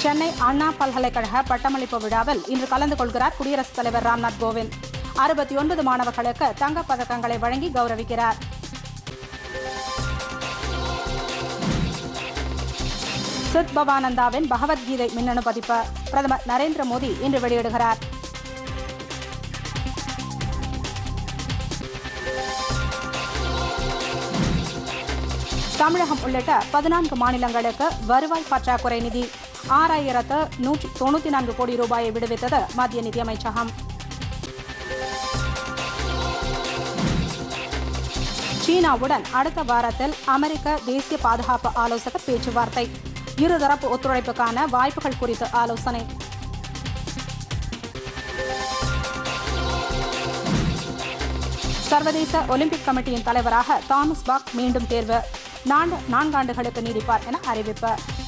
சென்னை அண்ணா பல்கலைக்கழக பட்டமளிப்பு விழாவில் இன்று கலந்து கொள்கிறார் குடியரசுத் தலைவர் ராம்நாத் கோவிந்த். 69 மாணவர்களுக்கு தங்கப் பதக்கங்களை வழங்கி கௌரவிக்கிறார். சித் பவானந்தாவின் பகவத்கீதை மின்னணு பதிப்பு பிரதமர் நரேந்திர மோடி இன்று வெளியிடுகிறார். தமிழகம் உள்ளிட்ட 14 மாநிலங்களுக்கு வருவாய் பற்றாக்குறை நிதி 6194 கோடி ரூபாயை விடுவித்தது மத்திய நிதியமைச்சகம். சீனாவுடன் அடுத்த வாரத்தில் அமெரிக்க தேசிய பாதுகாப்பு ஆலோசகர் பேச்சுவார்த்தை. இருதரப்பு ஒத்துழைப்புக்கான வாய்ப்புகள் குறித்து ஆலோசனை. சர்வதேச ஒலிம்பிக் கமிட்டியின் தலைவராக தாமஸ் பாக் மீண்டும் தேர்வு. 4 ஆண்டுகளுக்கு நீடிப்பார் என அறிவிப்பு.